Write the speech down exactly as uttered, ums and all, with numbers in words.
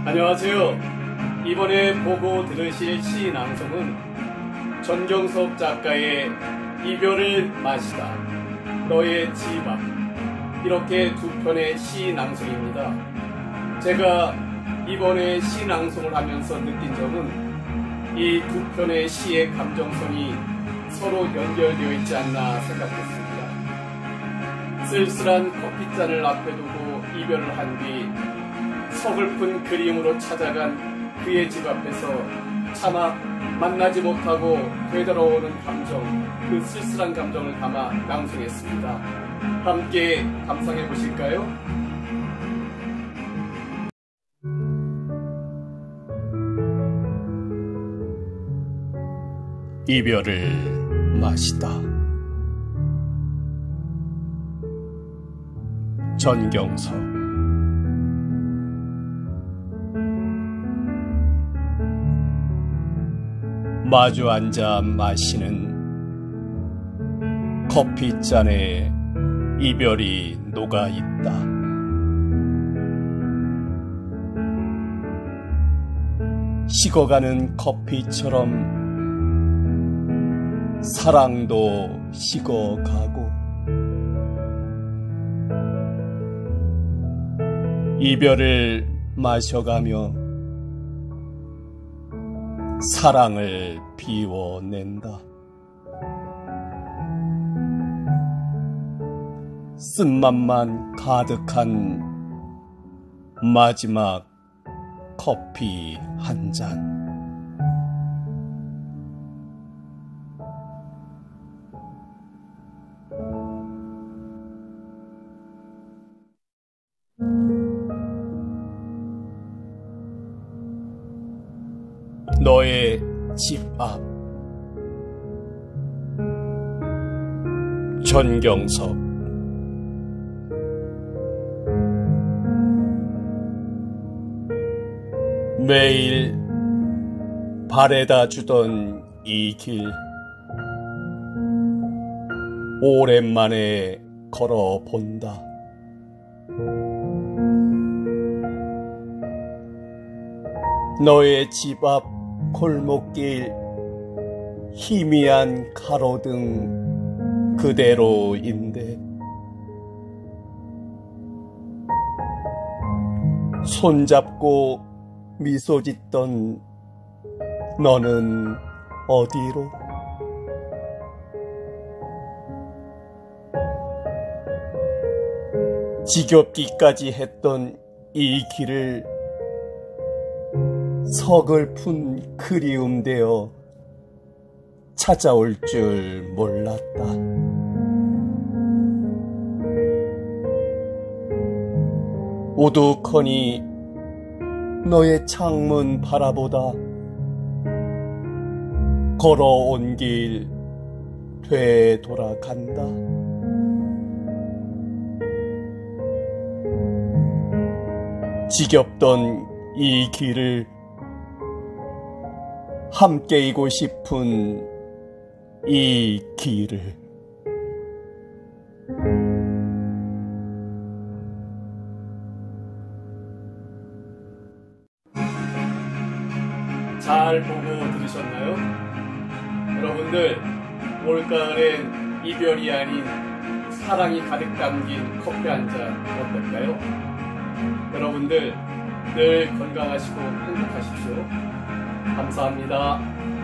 안녕하세요. 이번에 보고 들으실 시 낭송은 전경섭 작가의 이별을 마시다, 너의 집 앞, 이렇게 두 편의 시 낭송입니다. 제가 이번에 시 낭송을 하면서 느낀 점은 이 두 편의 시의 감정선이 서로 연결되어 있지 않나 생각했습니다. 쓸쓸한 커피잔을 앞에 두고 이별을 한 뒤 서글픈 그리움으로 찾아간 그의 집 앞에서 차마 만나지 못하고 되돌아오는 감정, 그 쓸쓸한 감정을 담아 낭송했습니다. 함께 감상해 보실까요? 이별을 마시다. 전경섭. 마주 앉아 마시는 커피잔에 이별이 녹아있다. 식어가는 커피처럼 사랑도 식어가고, 이별을 마셔가며 사랑을 비워낸다. 쓴맛만 가득한 마지막 커피 한 잔. 너의 집 앞. 전경섭. 매일 바래다 주던 이 길, 오랜만에 걸어본다. 너의 집 앞 골목길, 희미한 가로등 그대로인데, 손잡고 미소 짓던 너는 어디로? 지겹기까지 했던 이 길을 서글픈 그리움 되어 찾아올 줄 몰랐다. 우두커니 너의 창문 바라보다 걸어온 길 되돌아간다. 지겹던 이 길을 함께이고 싶은 이 길을. 잘 보고 들으셨나요? 여러분들, 올가을엔 이별이 아닌 사랑이 가득 담긴 커피 한 잔 어떨까요? 여러분들 늘 건강하시고 행복하십시오. 감사합니다.